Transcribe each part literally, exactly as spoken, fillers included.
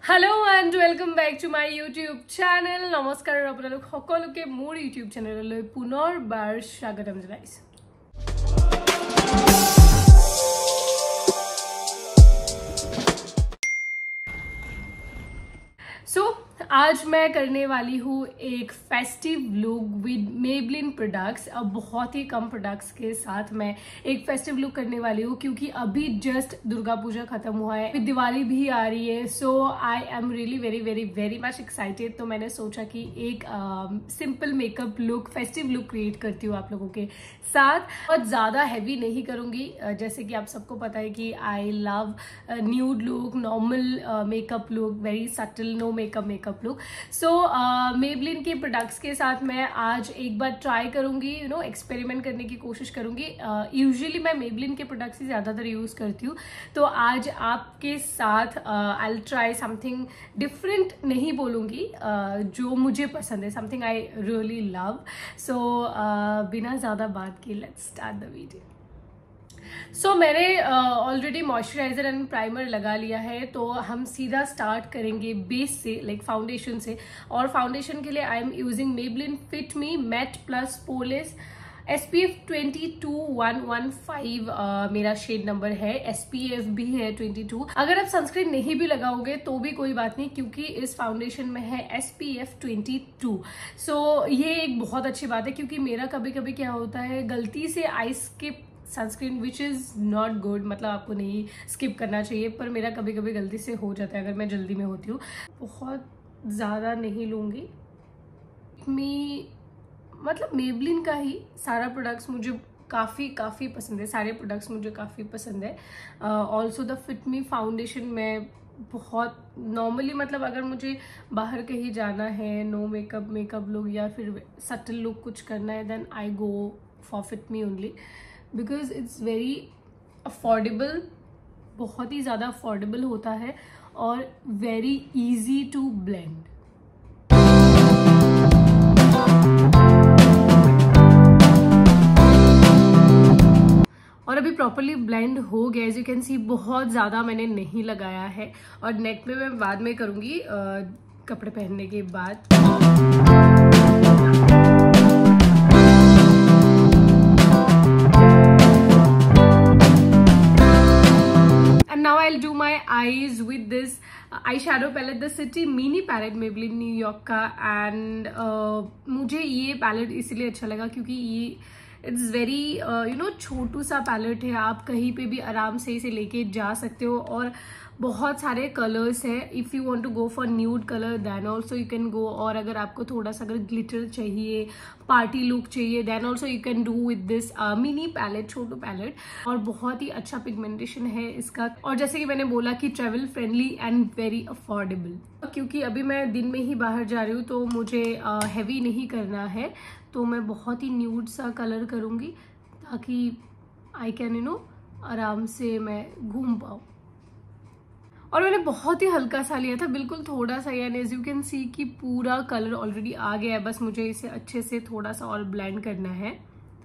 Hello and welcome back to my YouTube channel. नमस्कार আপোনালোক সকলোকে মোৰ यूट्यूब চেনেললৈ পুনৰবাৰ স্বাগতম জনাইছো। सो so, आज मैं करने वाली हूँ एक festive look with Maybelline products. अब बहुत ही कम प्रोडक्ट्स के साथ मैं एक फेस्टिव लुक करने वाली हूँ क्योंकि अभी जस्ट दुर्गा पूजा खत्म हुआ है, फिर दिवाली भी आ रही है। So I am really very very very much excited. तो मैंने सोचा कि एक simple makeup look, festive look create करती हूँ आप लोगों के साथ। बहुत ज़्यादा हैवी नहीं करूँगी, uh, जैसे कि आप सबको पता है कि I love nude look, normal makeup look, very subtle no makeup makeup look. So Maybelline के प्रोडक्ट्स के साथ मैं आज एक बार ट्राई करूंगी, यू नो एक्सपेरिमेंट करने की कोशिश करूंगी। यूजुअली uh, मैं मेबलिन के प्रोडक्ट्स ही ज़्यादातर यूज़ करती हूँ, तो आज आपके साथ I will try something different. नहीं बोलूँगी, uh, जो मुझे पसंद है, something I really love. So बिना ज़्यादा बात के let's start the video. So so, मैंने ऑलरेडी मॉइस्चराइजर एंड प्राइमर लगा लिया है, तो हम सीधा स्टार्ट करेंगे बेस से, लाइक फाउंडेशन से। और फाउंडेशन के लिए I am using Maybelline fit me matte plus poreless S P F twenty two one one five मेरा शेड नंबर है। एस पी एफ भी है ट्वेंटी टू। अगर आप सनस्क्रीन नहीं भी लगाओगे तो भी कोई बात नहीं, क्योंकि इस फाउंडेशन में है S P F twenty two. So ये एक बहुत अच्छी बात है, क्योंकि मेरा कभी कभी क्या होता है, गलती से I skip sunscreen which is not good. मतलब आपको नहीं स्किप करना चाहिए, पर मेरा कभी कभी गलती से हो जाता है अगर मैं जल्दी में होती हूँ। बहुत ज़्यादा नहीं लूँगी। मी मतलब मेबलिन का ही सारा प्रोडक्ट्स मुझे काफ़ी काफ़ी पसंद है, सारे प्रोडक्ट्स मुझे काफ़ी पसंद है। Also the fit me foundation में बहुत नॉर्मली, मतलब अगर मुझे बाहर कहीं जाना है, नो मेकअप मेकअप लुक या फिर सटल लुक कुछ करना है, then I go for fit me only, because it's very affordable. बहुत ही ज़्यादा अफोर्डेबल होता है और वेरी इजी टू ब्लेंड। और अभी प्रॉपरली ब्लेंड हो गया, एज यू कैन सी। बहुत ज़्यादा मैंने नहीं लगाया है, और नेक में मैं बाद में करूँगी कपड़े पहनने के बाद। Now I'll do my eyes with this uh, eyeshadow palette, the City Mini palette, Maybelline New York का। एंड uh, मुझे ये पैलेट इसलिए अच्छा लगा क्योंकि ये इट्स वेरी यू नो छोटू सा पैलेट है। आप कहीं पे भी आराम से इसे लेके जा सकते हो, और बहुत सारे कलर्स है। If you want to go for nude colour then also you can go. और अगर आपको थोड़ा सा अगर ग्लिटर चाहिए, पार्टी लुक चाहिए, then also you can do with this mini palette, छोटू पैलेट। और बहुत ही अच्छा पिगमेंटेशन है इसका, और जैसे कि मैंने बोला कि travel friendly and very affordable. क्योंकि अभी मैं दिन में ही बाहर जा रही हूँ, तो मुझे हैवी uh, नहीं करना है, तो मैं बहुत ही न्यूड सा कलर करूँगी ताकि आई कैन यू नो आराम से मैं घूम पाऊँ। और मैंने बहुत ही हल्का सा लिया था, बिल्कुल थोड़ा सा, यानी एज यू कैन सी कि पूरा कलर ऑलरेडी आ गया है। बस मुझे इसे अच्छे से थोड़ा सा और ब्लेंड करना है।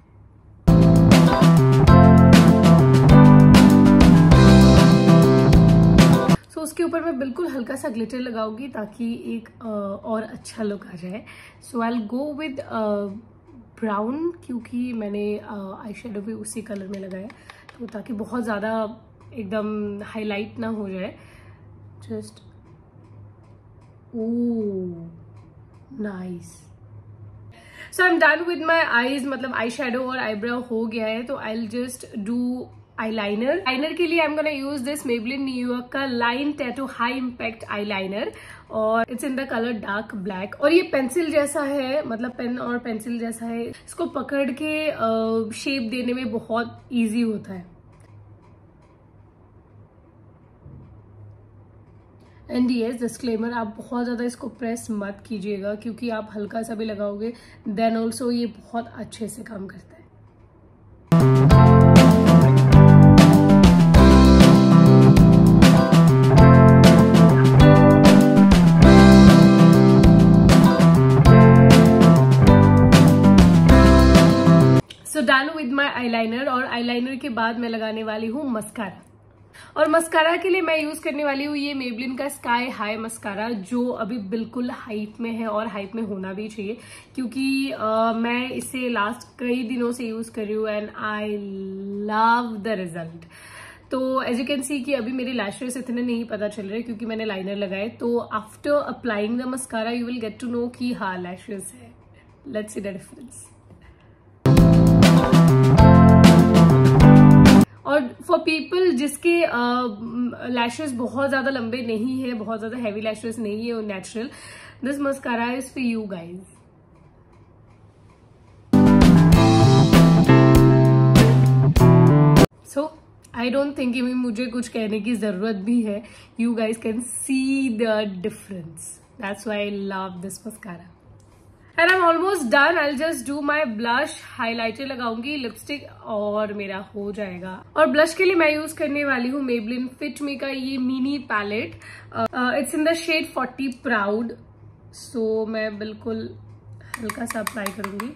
तो उसके ऊपर मैं बिल्कुल हल्का सा ग्लिटर लगाऊंगी ताकि एक uh, और अच्छा लुक आ जाए। So I will go with brown, क्योंकि मैंने आई शेडो भी उसी कलर में लगाया, तो ताकि बहुत ज़्यादा एकदम हाईलाइट ना हो जाए। Just oh nice. So I am done with my eyes, मतलब आई शेडो और आईब्रो हो गया है, तो I will just do eyeliner. Eyeliner के लिए I am gonna use this Maybelline New York का line tattoo high impact eyeliner, और it's in the colour dark black. और ये पेंसिल जैसा है, मतलब पेन और पेंसिल जैसा है। इसको पकड़ के शेप uh, देने में बहुत इजी होता है। एंड येस डिस्क्लेमर, आप बहुत ज़्यादा इसको प्रेस मत कीजिएगा, क्योंकि आप हल्का सा भी लगाओगे देन ऑल्सो ये बहुत अच्छे से काम करता है। So done with my eyeliner, और आईलाइनर के बाद मैं लगाने वाली हूँ मस्कारा। और मस्कारा के लिए मैं यूज करने वाली हूँ ये मेबलिन का स्काई हाई मस्कारा, जो अभी बिल्कुल हाइप में है और हाइप में होना भी चाहिए, क्योंकि uh, मैं इसे लास्ट कई दिनों से यूज कर रही हूँ and I love the result. तो एज यू कैन सी कि अभी मेरे लैशेस इतने नहीं पता चल रहे क्योंकि मैंने लाइनर लगाए। तो after applying the mascara you will get to know कि हाँ लैशेस है। Let's see the difference. और फॉर पीपल जिसके लैशेस uh, बहुत ज्यादा लंबे नहीं है, बहुत ज्यादा हैवी लैशेस नहीं है और natural, this mascara is for you guys. So I don't think मुझे कुछ कहने की जरूरत भी है। You guys can see the difference, that's why I love this mascara. And I am almost done. I just do my blush, highlighter लगाऊंगी, lipstick और मेरा हो जाएगा। और ब्लश के लिए मैं यूज करने वाली हूँ मेबलिन फिट मी का ये mini palette. It's in the shade forty proud. सो मैं बिल्कुल हल्का सा अप्लाई करूंगी।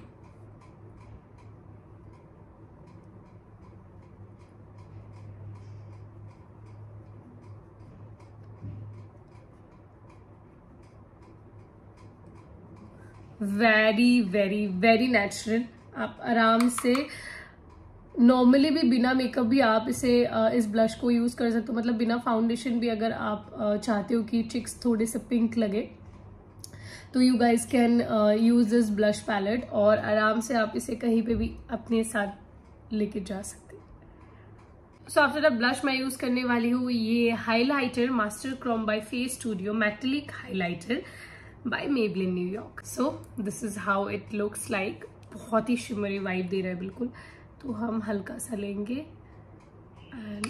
Very very very natural. आप आराम से नॉर्मली भी बिना मेकअप भी आप इसे इस ब्लश को यूज कर सकते हो, मतलब बिना फाउंडेशन भी। अगर आप चाहते हो कि चिक्स थोड़े से पिंक लगे तो you guys can use this blush palette और आराम से आप इसे कहीं पे भी अपने साथ लेके जा सकते हैं। सो आफ्टर द ब्लश मैं यूज करने वाली हूँ ये highlighter master chrome by Face Studio metallic highlighter by Maybelline New York. So this is how it looks like. बहुत ही शिमरी वाइब दे रहा है बिल्कुल। तो हम हल्का सा लेंगे एंड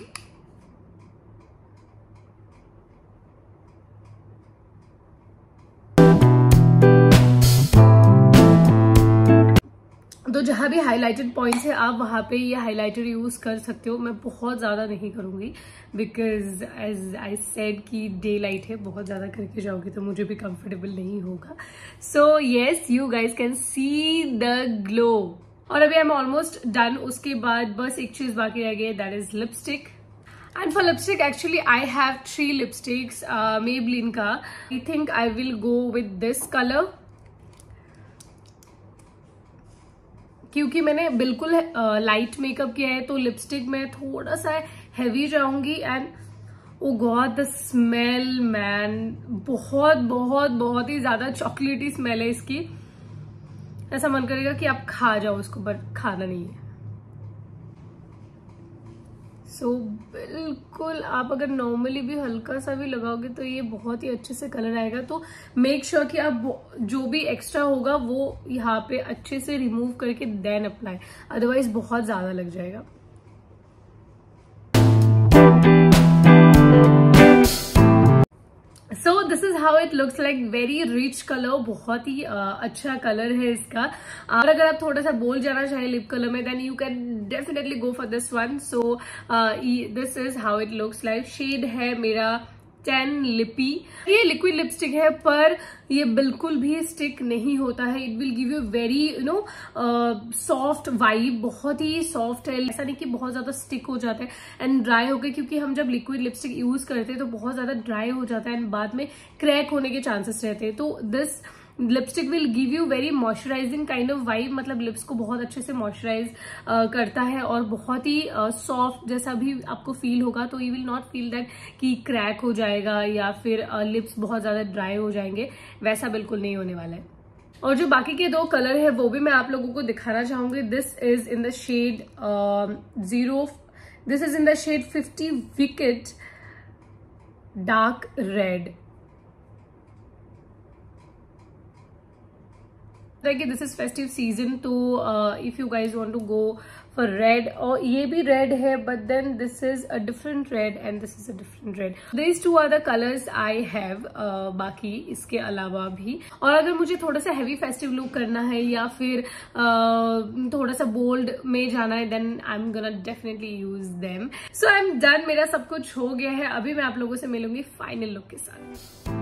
तो जहां भी हाइलाइटेड पॉइंट्स है आप वहां पे ये हाइलाइटर यूज कर सकते हो। मैं बहुत ज्यादा नहीं करूंगी बिकॉज एज आई सेड कि डे लाइट है, बहुत ज्यादा करके जाओगी तो मुझे भी कंफर्टेबल नहीं होगा। So yes you guys can see the glow. और अभी आई एम ऑलमोस्ट डन। उसके बाद बस एक चीज बाकी रह गई, that is lipstick. And for lipstick actually I have three lipsticks Maybelline का। I think I will go with this colour क्योंकि मैंने बिल्कुल लाइट मेकअप किया है, तो लिपस्टिक में थोड़ा सा हैवी जाऊंगी। And oh god the smell man, बहुत बहुत बहुत ही ज्यादा चॉकलेटी स्मेल है इसकी। ऐसा मन करेगा कि आप खा जाओ इसको, बट खाना नहीं है। सो so, बिल्कुल आप अगर नॉर्मली भी हल्का सा भी लगाओगे तो ये बहुत ही अच्छे से कलर आएगा। तो मेक श्योर sure कि आप जो भी एक्स्ट्रा होगा वो यहाँ पे अच्छे से रिमूव करके देन अप्लाई, अदरवाइज बहुत ज्यादा लग जाएगा। So this is how it looks like. Very rich colour, बहुत ही uh, अच्छा कलर है इसका। और अगर आप थोड़ा सा बोल जाना चाहे लिप कलर में then you can definitely go for this one. So this is how it looks like. Shade है मेरा टेन लिपी। ये लिक्विड लिपस्टिक है पर ये बिल्कुल भी स्टिक नहीं होता है। It will give you very you know soft vibe, बहुत ही सॉफ्ट है। ऐसा नहीं कि बहुत ज्यादा स्टिक हो जाता है एंड ड्राई हो गए, क्योंकि हम जब लिक्विड लिपस्टिक यूज करते हैं तो बहुत ज्यादा ड्राई हो जाता है एंड बाद में क्रैक होने के चांसेस रहते हैं। तो this lipstick will give you very moisturising kind of vibe, मतलब लिप्स को बहुत अच्छे से मॉइस्चराइज uh, करता है और बहुत ही सॉफ्ट uh, जैसा भी आपको फील होगा। तो you will not feel that कि क्रैक हो जाएगा या फिर लिप्स uh, बहुत ज्यादा ड्राई हो जाएंगे, वैसा बिल्कुल नहीं होने वाला है। और जो बाकी के दो कलर है वो भी मैं आप लोगों को दिखाना चाहूंगी। This is in the shade zero, this is in the shade fifty wicked dark red. देखिए this is festive season, so if you guys want to go for red, और ये भी रेड है but then this is a different red and this is a different red. This two are the colours I have. बाकी इसके अलावा भी, और अगर मुझे थोड़ा सा हैवी फेस्टिव लुक करना है या फिर uh, थोड़ा सा बोल्ड में जाना है then I am gonna definitely use them. So I am done, मेरा सब कुछ हो गया है। अभी मैं आप लोगों से मिलूंगी फाइनल लुक के साथ।